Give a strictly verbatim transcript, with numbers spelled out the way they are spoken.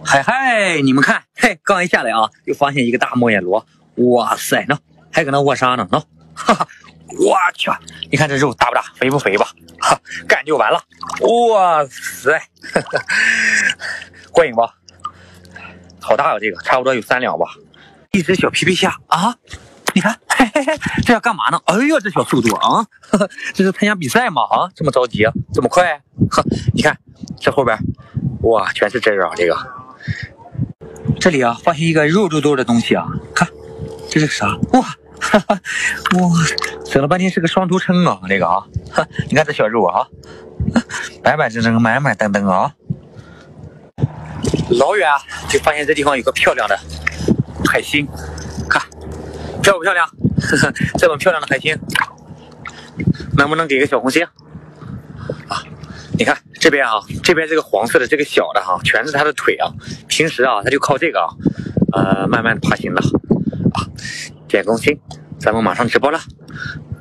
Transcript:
嗨嗨，你们看，嘿，刚一下来啊，就发现一个大摩耶螺，哇塞，那还搁那卧沙呢，喏，哈哈，我去，你看这肉大不大，肥不肥吧？哈，干就完了，哇塞，呵呵，过瘾吧？好大啊，这个差不多有三两吧。一只小皮皮虾啊，你看，嘿嘿嘿，这要干嘛呢？哎呦，这小速度啊，呵呵，这是参加比赛吗？啊，这么着急，这么快？呵，你看这后边，哇，全是汁儿啊，这个。这里啊，发现一个肉嘟嘟的东西啊，看，这是啥？哇，哈哈，哇，整了半天是个双头蛏啊，这个啊，哈，你看这小肉啊，白白正正、满满登登啊。老远啊，就发现这地方有个漂亮的海星，看漂不漂亮？呵呵，这么漂亮的海星，能不能给个小红心啊？你看这边啊，这边这个黄色的这个小的哈、啊，全是它的腿啊。平时啊，它就靠这个啊，呃，慢慢爬行的啊。点个心，咱们马上直播了。